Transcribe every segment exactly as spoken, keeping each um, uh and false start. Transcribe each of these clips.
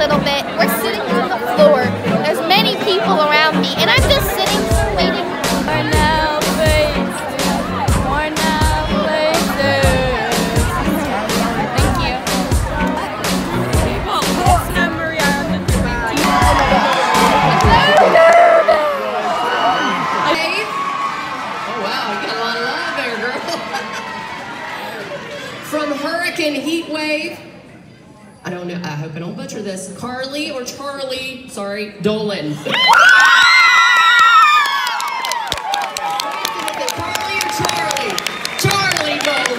little bit. We're sitting on the floor. There's many people around me, and I'm just sitting waiting. We're now places. We're now places. Thank you. Oh wow, you got a lot of love there, girl. From Hurricane Heatwave. I don't know, I hope I don't butcher this. Carly or Charlie, sorry, Dolan. Carly or Charlie? Charlie Dolan.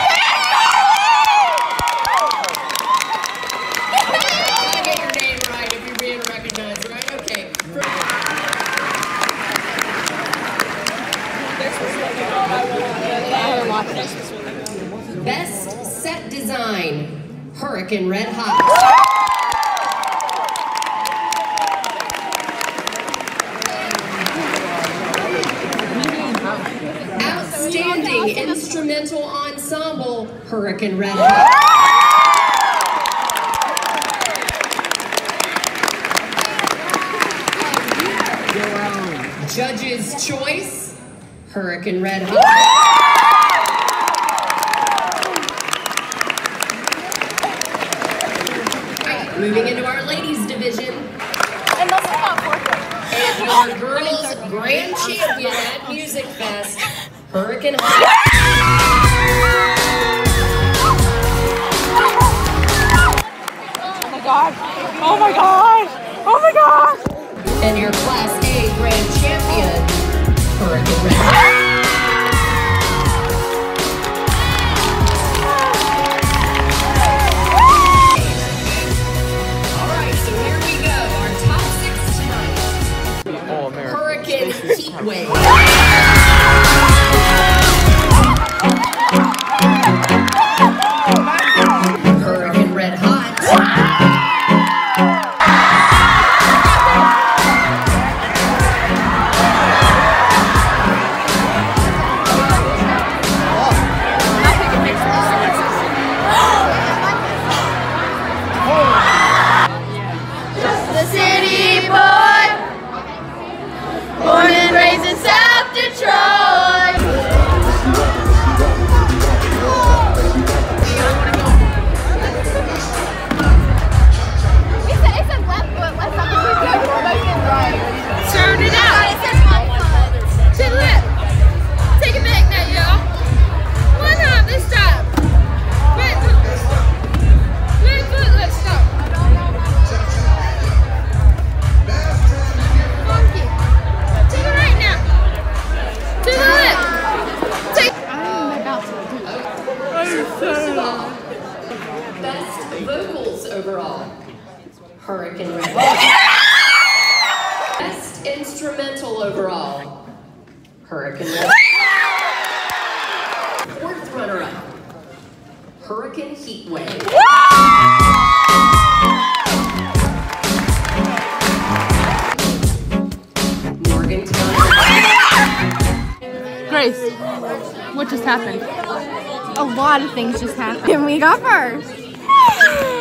I get your name right if you're being recognized, right? Okay. Best set design. Hurricane Red Hot. Outstanding instrumental ensemble, Hurricane Red Hot. Judge's choice, Hurricane Red Hot. Moving into our ladies division. And your girls grand champion at Musicfest, Hurricane Hot. Oh my god. Oh my gosh. Oh my gosh. And your Class A grand champion, Hurricane Red Hot. Hurricane Heatwave. Hurricane Red Hot. The city boy, born and raised in South Detroit. It's a, it's a left foot, left side. We're good. We're both right. Turn it out. It says right foot. To the left. Take it back now, y'all. One up this time. Right foot. Left foot, let's stop. Funky. To the right now. To the left. Take. I'm about to do it. First of all, best vocals overall, Hurricane Red Hot. Best instrumental overall, Hurricane Red Hot. Fourth runner-up, Hurricane Heatwave. Grace, what just happened? A lot of things just happened. And we got first.